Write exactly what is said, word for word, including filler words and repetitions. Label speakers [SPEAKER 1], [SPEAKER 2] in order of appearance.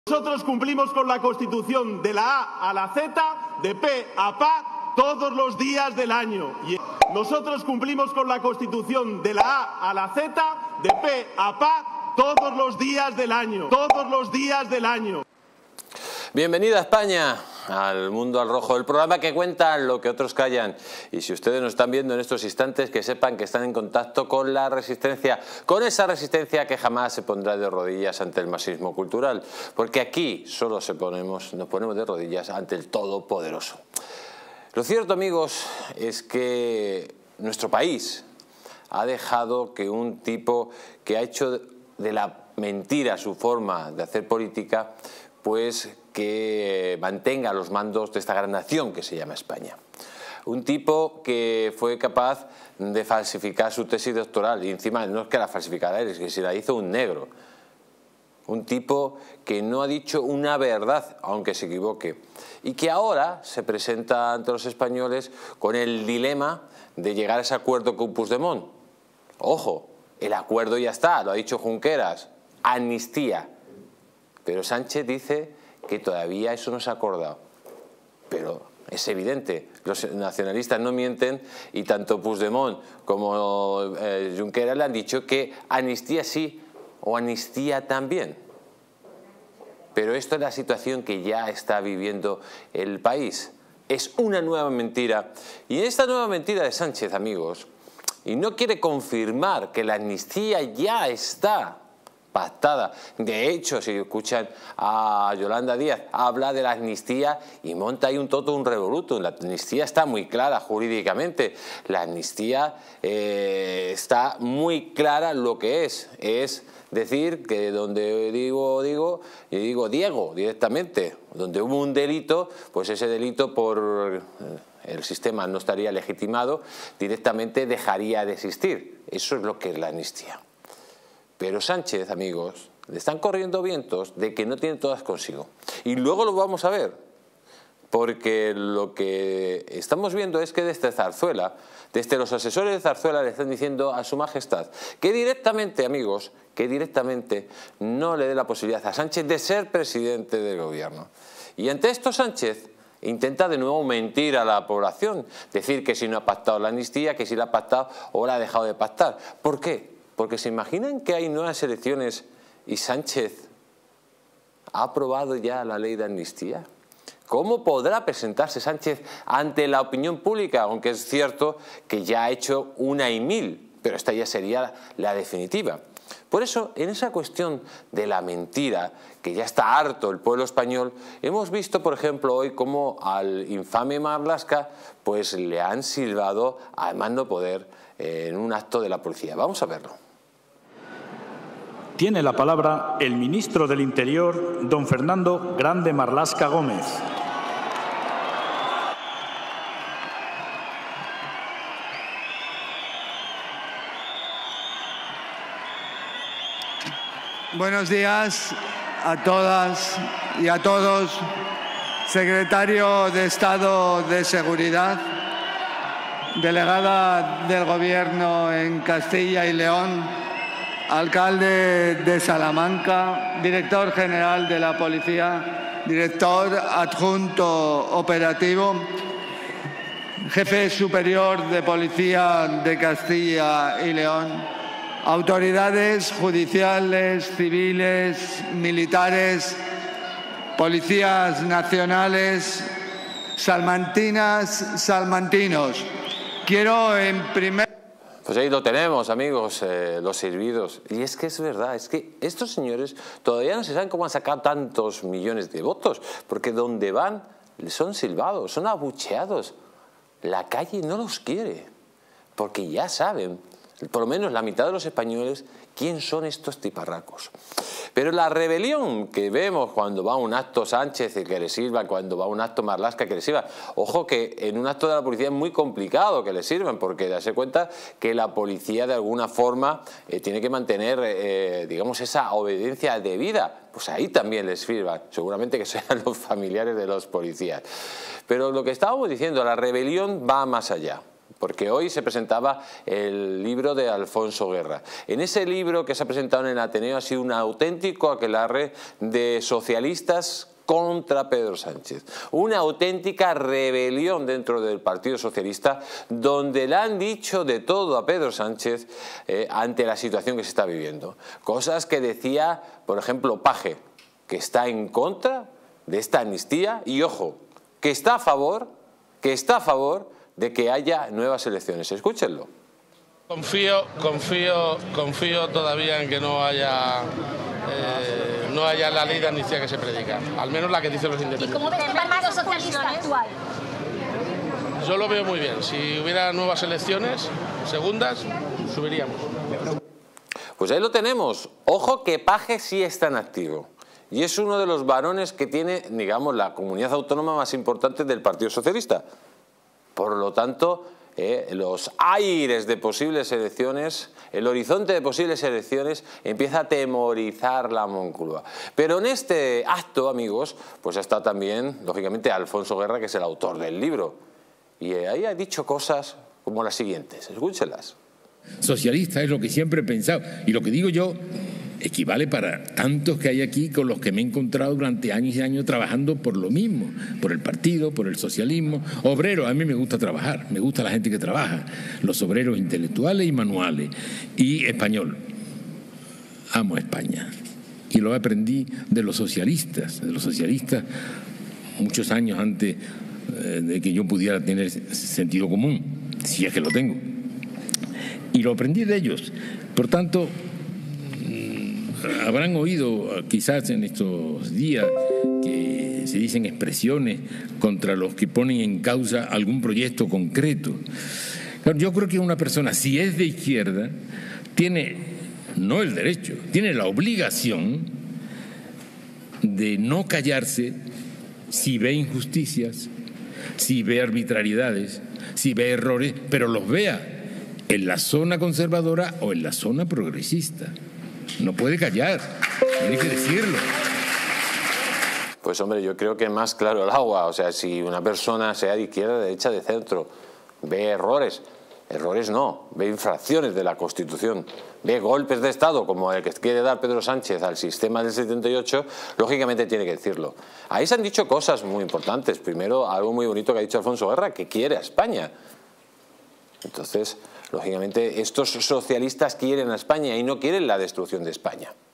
[SPEAKER 1] Nosotros cumplimos con la Constitución de la A a la Z, de P a P todos los días del año. Y nosotros cumplimos con la Constitución de la A a la Z, de P a P todos los días del año. Todos los días del año.
[SPEAKER 2] Bienvenida a España, al Mundo al Rojo, el programa que cuenta lo que otros callan. Y si ustedes nos están viendo en estos instantes, que sepan que están en contacto con la resistencia, con esa resistencia que jamás se pondrá de rodillas ante el marxismo cultural, porque aquí solo se ponemos, nos ponemos de rodillas ante el Todopoderoso. Lo cierto, amigos, es que nuestro país ha dejado que un tipo que ha hecho de la mentira su forma de hacer política, pues que mantenga los mandos de esta gran nación que se llama España. Un tipo que fue capaz de falsificar su tesis doctoral, y encima no es que la falsificara él, es que se la hizo un negro. Un tipo que no ha dicho una verdad, aunque se equivoque, y que ahora se presenta ante los españoles con el dilema de llegar a ese acuerdo con Puigdemont. Ojo, el acuerdo ya está, lo ha dicho Junqueras, amnistía. Pero Sánchez dice que todavía eso no se ha acordado. Pero es evidente, los nacionalistas no mienten y tanto Puigdemont como eh, Junqueras le han dicho que amnistía sí o amnistía también. Pero esto es la situación que ya está viviendo el país. Es una nueva mentira. Y en esta nueva mentira de Sánchez, amigos, y no quiere confirmar que la amnistía ya está pactada. De hecho, si escuchan a Yolanda Díaz, habla de la amnistía y monta ahí un toto, un revolutum. La amnistía está muy clara jurídicamente. La amnistía eh, está muy clara lo que es. Es decir que donde digo, digo, y digo Diego directamente, donde hubo un delito, pues ese delito por el sistema no estaría legitimado, directamente dejaría de existir. Eso es lo que es la amnistía. Pero Sánchez, amigos, le están corriendo vientos de que no tiene todas consigo. Y luego lo vamos a ver, porque lo que estamos viendo es que desde Zarzuela, desde los asesores de Zarzuela le están diciendo a su majestad que directamente, amigos, que directamente no le dé la posibilidad a Sánchez de ser presidente del gobierno. Y ante esto Sánchez intenta de nuevo mentir a la población, decir que si no ha pactado la amnistía, que si la ha pactado o la ha dejado de pactar. ¿Por qué? Porque se imaginan que hay nuevas elecciones y Sánchez ha aprobado ya la ley de amnistía. ¿Cómo podrá presentarse Sánchez ante la opinión pública? Aunque es cierto que ya ha hecho una y mil, pero esta ya sería la definitiva. Por eso, en esa cuestión de la mentira, que ya está harto el pueblo español, hemos visto, por ejemplo, hoy cómo al infame Marlaska pues le han silbado al mando poder en un acto de la policía. Vamos a verlo.
[SPEAKER 3] Tiene la palabra el ministro del Interior, don Fernando Grande Marlaska Gómez.
[SPEAKER 4] Buenos días a todas y a todos. Secretario de Estado de Seguridad, delegada del Gobierno en Castilla y León, alcalde de Salamanca, director general de la Policía, director adjunto operativo, jefe superior de Policía de Castilla y León, autoridades judiciales, civiles, militares, policías nacionales, salmantinas, salmantinos. Quiero en primer...
[SPEAKER 2] Pues ahí lo tenemos, amigos, eh, los silbidos. Y es que es verdad, es que estos señores todavía no se saben cómo han sacado tantos millones de votos, porque donde van son silbados, son abucheados. La calle no los quiere, porque ya saben, por lo menos la mitad de los españoles, quién son estos tiparracos. Pero la rebelión que vemos cuando va a un acto Sánchez y que le sirvan, cuando va a un acto Marlaska que le sirvan, ojo que en un acto de la policía es muy complicado que le sirvan, porque darse cuenta que la policía de alguna forma eh, tiene que mantener, eh, digamos, esa obediencia debida. Pues ahí también les sirvan, seguramente que sean los familiares de los policías. Pero lo que estábamos diciendo, la rebelión va más allá. porque hoy se presentaba el libro de Alfonso Guerra. En ese libro que se ha presentado en el Ateneo ha sido un auténtico aquelarre de socialistas contra Pedro Sánchez. Una auténtica rebelión dentro del Partido Socialista, donde le han dicho de todo a Pedro Sánchez eh, ante la situación que se está viviendo. Cosas que decía, por ejemplo, Paje, que está en contra de esta amnistía y, ojo, que está a favor, que está a favor de que haya nuevas elecciones. Escúchenlo.
[SPEAKER 5] Confío, confío, confío todavía en que no haya, eh, no haya la ley de amnistía que se predica, al menos la que dicen los independientes.
[SPEAKER 6] ¿Y cómo ves el Partido Socialista actual?
[SPEAKER 5] Yo lo veo muy bien. Si hubiera nuevas elecciones, segundas, subiríamos.
[SPEAKER 2] Pues ahí lo tenemos. Ojo que Paje sí está en activo. Y es uno de los varones que tiene, digamos, la comunidad autónoma más importante del Partido Socialista. Por lo tanto, eh, los aires de posibles elecciones, el horizonte de posibles elecciones empieza a temorizar la Moncloa. Pero en este acto, amigos, pues está también, lógicamente, Alfonso Guerra, que es el autor del libro. Y eh, ahí ha dicho cosas como las siguientes. Escúchenlas.
[SPEAKER 7] Socialista es lo que siempre he pensado. Y lo que digo yo equivale para tantos que hay aquí con los que me he encontrado durante años y años trabajando por lo mismo, por el partido, por el socialismo. Obrero, a mí me gusta trabajar, me gusta la gente que trabaja, los obreros intelectuales y manuales. Y español, amo España. Y lo aprendí de los socialistas, de los socialistas muchos años antes eh, de que yo pudiera tener sentido común, si es que lo tengo. Y lo aprendí de ellos. Por tanto, habrán oído quizás en estos días que se dicen expresiones contra los que ponen en causa algún proyecto concreto. Yo creo que una persona, si es de izquierda, tiene no el derecho, tiene la obligación de no callarse si ve injusticias, si ve arbitrariedades, si ve errores, pero los vea en la zona conservadora o en la zona progresista. No puede callar, tiene que decirlo.
[SPEAKER 2] Pues hombre, yo creo que más claro el agua. O sea, si una persona, sea de izquierda, de derecha, de centro, ve errores, errores no, ve infracciones de la Constitución, ve golpes de Estado como el que quiere dar Pedro Sánchez al sistema del setenta y ocho, lógicamente tiene que decirlo. Ahí se han dicho cosas muy importantes. Primero, algo muy bonito que ha dicho Alfonso Guerra, que quiere a España. Entonces, lógicamente, estos socialistas quieren a España y no quieren la destrucción de España.